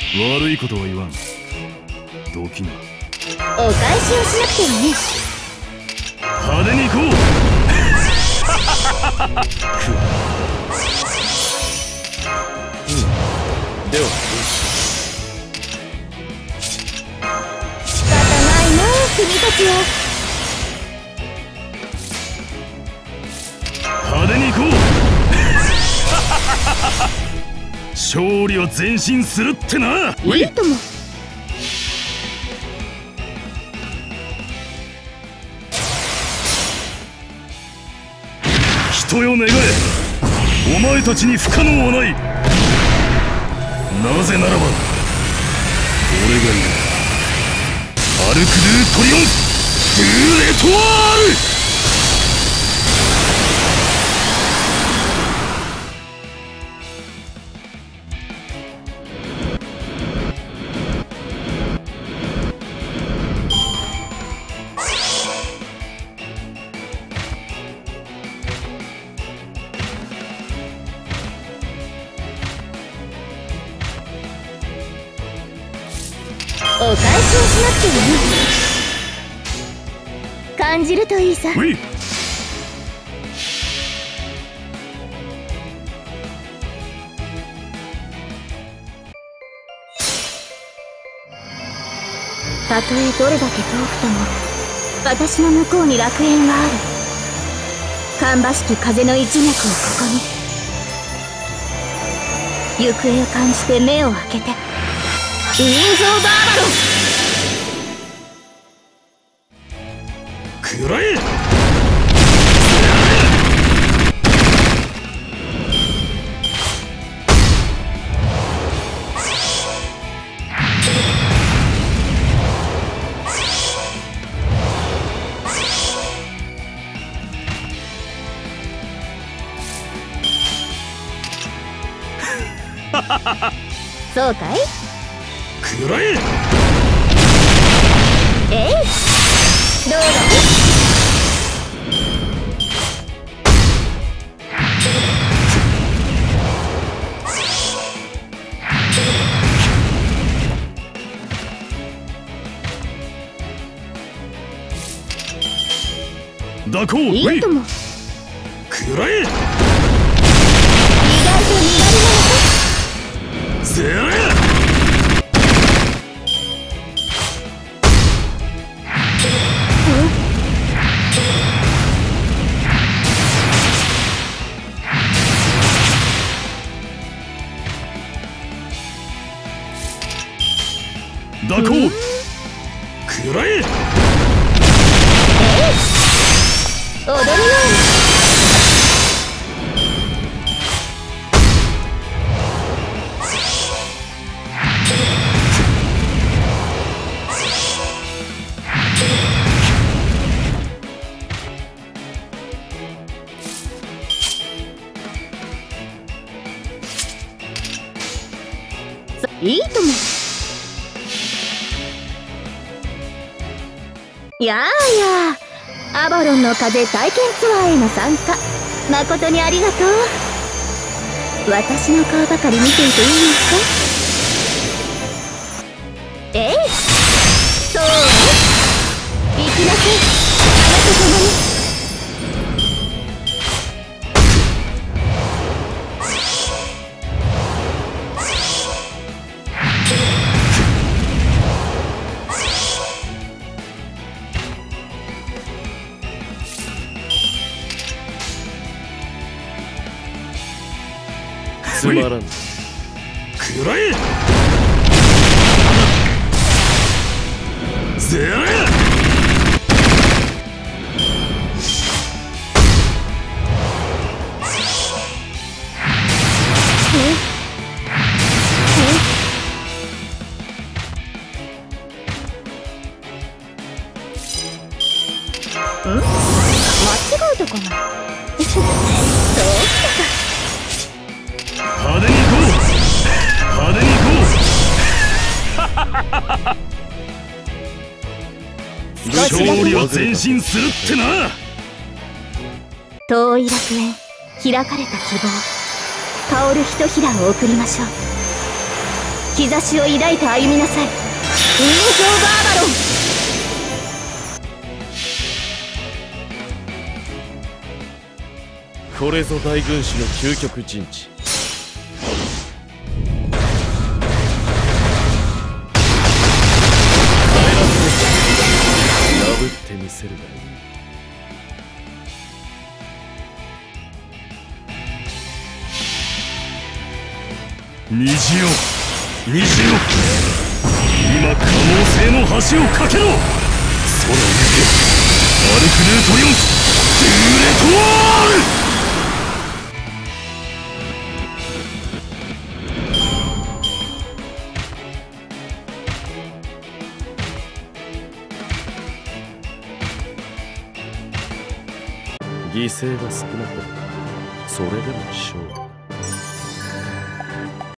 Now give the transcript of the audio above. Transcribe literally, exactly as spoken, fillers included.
悪いことは言わん。どきな。 お返しをしなくてはね。 派手に行こう。うん、では仕方ないな君たちは。 派手に行こう。勝利は前進するってな。 いいとも。 人よ願え、お前たちに不可能はない。なぜならば俺がいる。アルク・ドゥ・トリオン・ドゥ・レトワール。 お返しをしなくてもいい。感じるといいさ。たとえどれだけ遠くとも私の向こうに楽園はある。芳しき風の一脈をここに。行方を感じて目を開けて。ウィンズ・オブ・アバロン。 食らえ。 そうかい。 食らえ。 えい、どうだい。 蛇行。 いいとも。 食らえ。 意外と身軽なのか。 せやれ。蛇行。食らえ。 踊るように。いいとも。やあやあ、アバロンの風体験ツアーへの参加誠にありがとう。私の顔ばかり見ていていいのか。えい、そう行きなさい、あなた様に。 つまらん。食らえ。せやれ。 ん？間違えたかな。そうきたか。 派手に行こう。派手に行こう。勝利は前進するってな。 遠い楽園、開かれた希望、香るひとひらを送りましょう。 兆しを抱いて歩みなさい。ウィンズ・オブ・アバロン。 これぞ大軍師の究極陣地。帰らせて破ってみせるがいい。 虹よ虹よ、今可能性の橋を架けろ。空を向け、アルクルートリオンスデューレトワール。 犠牲が少なければそれでも勝利。